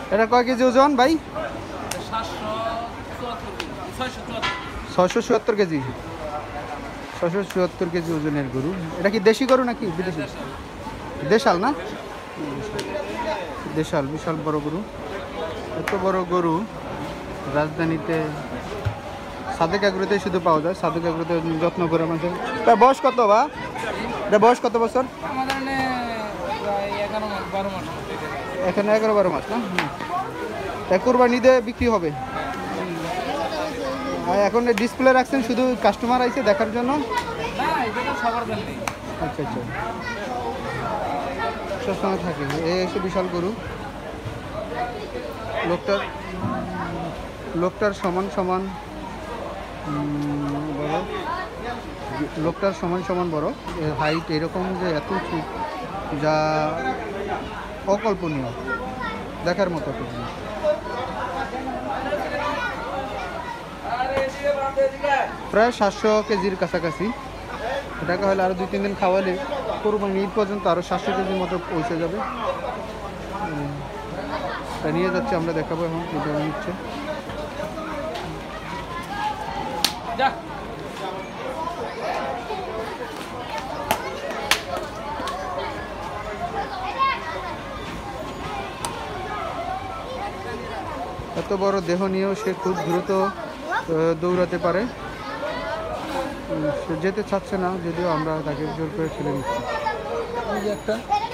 এটা কয় কেজি ওজন ভাই? 674 কেজি। 674 কেজি ওজনের গরু। এটা কি দেশি গরু নাকি বিদেশি? দেশাল না? দেশাল, বিশাল বড় গরু। এত বড় গরু রাজধানীতে সাদেক এগ্রোতে শুধু পাওয়া যায়। সাদেক এগ্রোতে যত্ন করে আমাদের। তার বয়স কত বা? এটা বয়স কত বছর? এখানে 11-12 মাস না? কোরবানিতে বিক্রি হবে। এখন ডিসপ্লে রাখছেন শুধু কাস্টমার আইছে দেখার জন্য? আচ্ছা আচ্ছা, সবসময় থাকে। এই এসে বিশাল গরু। লোকটার সমান সমান বড়। লোকটার সমান সমান বড়। হাইট এরকম যে এত উঁচু, যা অকল্পনীয়, দেখার মতো একটা জিনিস। প্রায় 700 কেজির কাছাকাছি। এটাকে হলে আরও 2-3 দিন খাওয়ালে কোরবানি ঈদ পর্যন্ত আরও 700 কেজির মতো পৌঁছে যাবে। নিয়ে যাচ্ছে, আমরা দেখাবো এখন কীভাবে নিচ্ছে। এত বড় দেহ নিয়েও সে খুব দ্রুত দৌড়াতে পারে। সে যেতে চাচ্ছে না, যদিও আমরা তাকে জোর করে ঠেলে নিচ্ছি। এই যে একটা